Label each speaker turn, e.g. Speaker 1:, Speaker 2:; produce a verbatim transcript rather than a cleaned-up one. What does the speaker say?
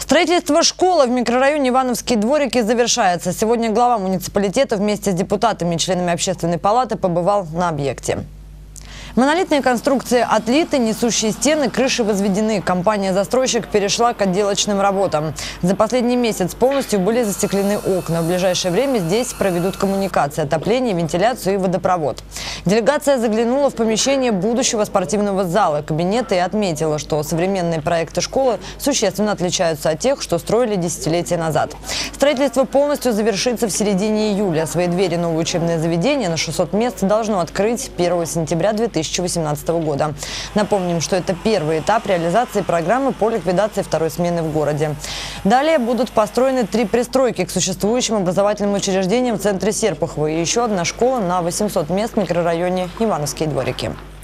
Speaker 1: Строительство школы в микрорайоне Ивановские дворики завершается. Сегодня глава муниципалитета вместе с депутатами и членами общественной палаты побывал на объекте. Монолитные конструкции отлиты, несущие стены, крыши возведены. Компания-застройщик перешла к отделочным работам. За последний месяц полностью были застеклены окна. В ближайшее время здесь проведут коммуникации, отопление, вентиляцию и водопровод. Делегация заглянула в помещение будущего спортивного зала, кабинета и отметила, что современные проекты школы существенно отличаются от тех, что строили десятилетия назад. Строительство полностью завершится в середине июля. Свои двери новое учебное заведение на шестьсот мест должно открыть первого сентября две тысячи восемнадцатого года. Напомним, что это первый этап реализации программы по ликвидации второй смены в городе. Далее будут построены три пристройки к существующим образовательным учреждениям в центре Серпухова и еще одна школа на восемьсот мест в микрорайоне Ивановские дворики.